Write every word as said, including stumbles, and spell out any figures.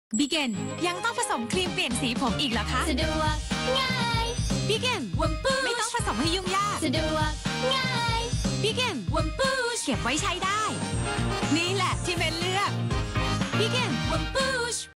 บิเกนยังต้องผสมครีมเปลี่ยนสีผมอีกเหรอคะสะดวกง่ายบิเกนวัมปูไม่ต้องผสมให้ยุ่งยากสะดวกง่ายบิเกนวัมปูเก็บไว้ใช้ได้นี่